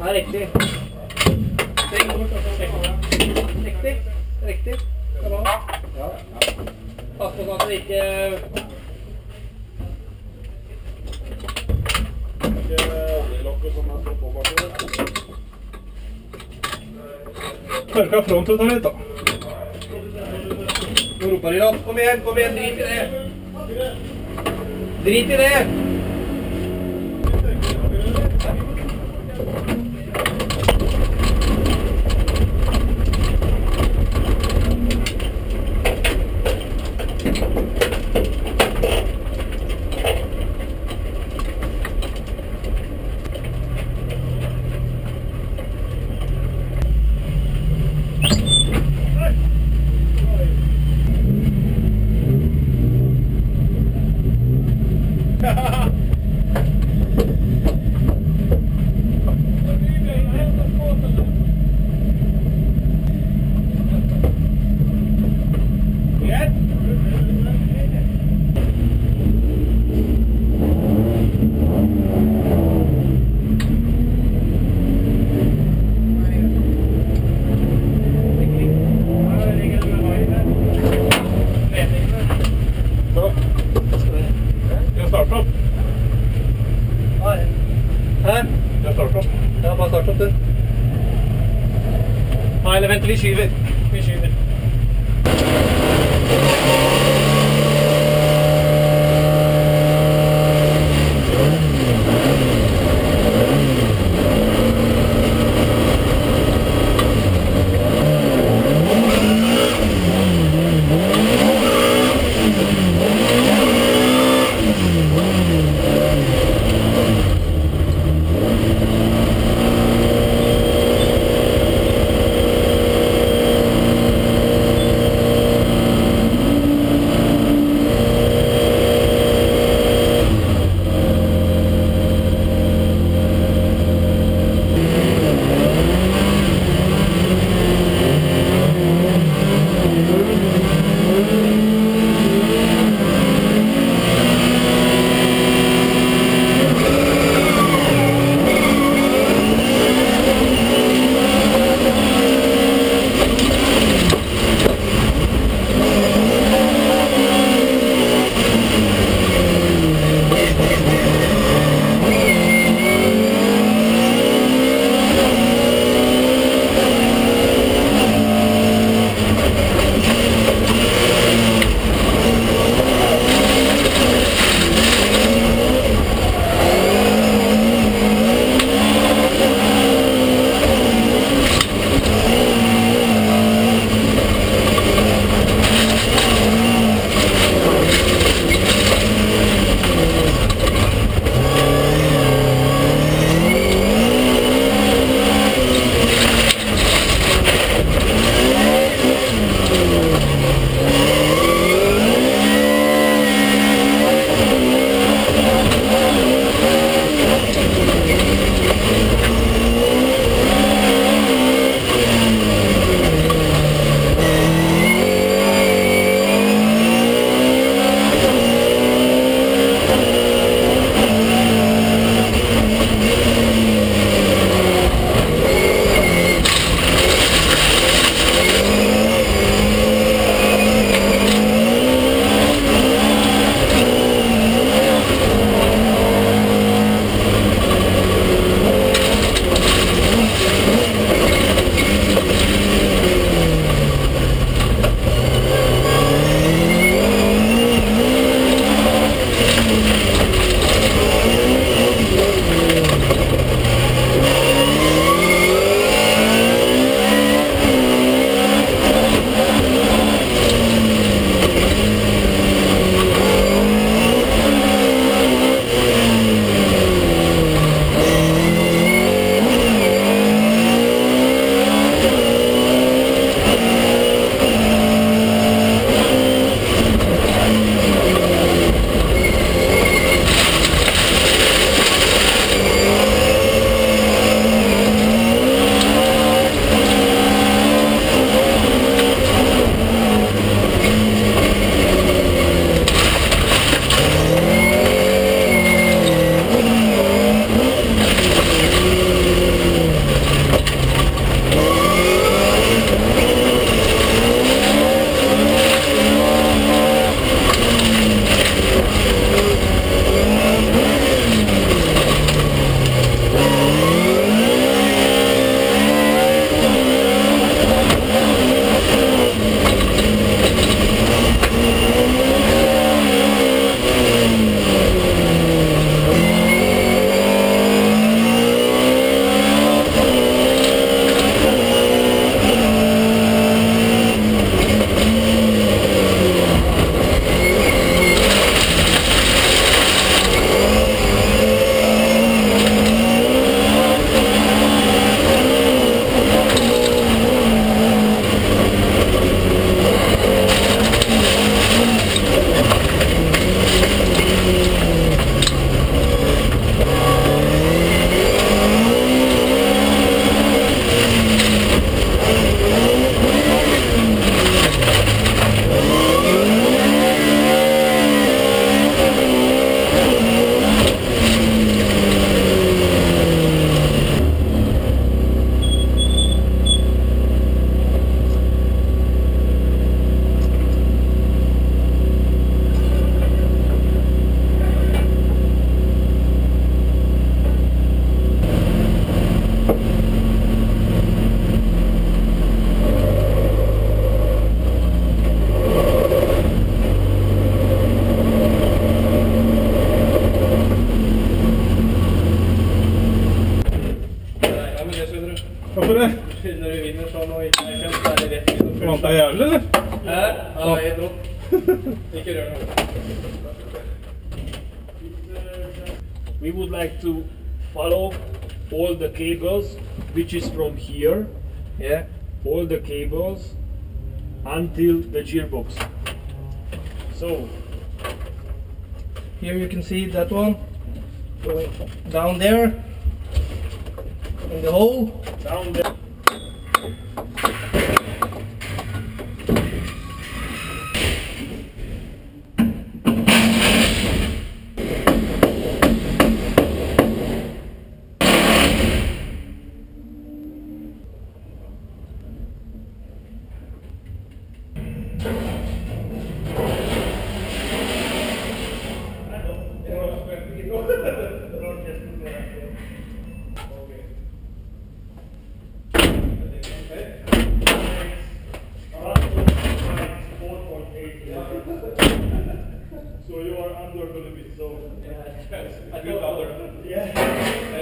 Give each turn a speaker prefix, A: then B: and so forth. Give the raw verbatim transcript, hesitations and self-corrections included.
A: Ja, riktig. Riktig. Riktig. Det er bra. Ja. Pass på sånn at det ikke... Ikke oljelokket som er på bakken. Tørka fronten tar litt da. Nå roper de da. Kom igjen, kom igjen, drit i det. Drit i det. Nei, eller vent, vi skyver. Vi skyver. Hvorfor det?
B: Når du vinner sånn og ikke er kjent, så er det rett inn og
A: Vant deg jævlig, eller?
B: Hæ? Ja, helt opp. Ikke rør noe.
C: We would like to follow all the cables, which is from here,
B: Yeah.
C: all the cables until the gearbox. So,
B: Here you can see that one going down there in the hole.
C: down there. So you are under a little bit, so
B: I feel under.
C: yeah.